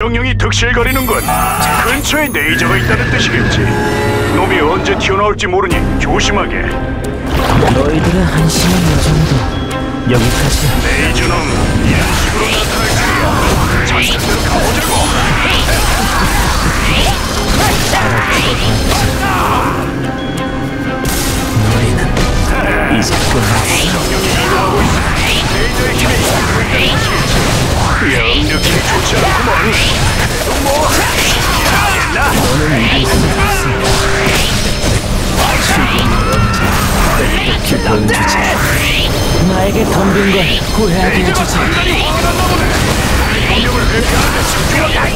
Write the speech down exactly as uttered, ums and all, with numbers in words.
명령이 득실거리는군. 근처에 레이저가 있다는 뜻이겠지. 놈이 언제 튀어나올지 모르니 조심하게. 너희들의 한심한 요정도 여기까지야. 레이저놈 이런 식으로 나타날 줄이야. 작전대로 가보자고. 너희는 이제 끝났어. 병력이 이동하고 있어. 레이저의 힘에 이끌고 있다는 뜻이지. 역력이 좋지 않구먼. 그래도 뭐 알겠나? 너는 이길 수 없어. 지금 언제 보여주지. 나에게 덤빈 걸 후회하게 해주지. 공격을 회피하는데 집중하게.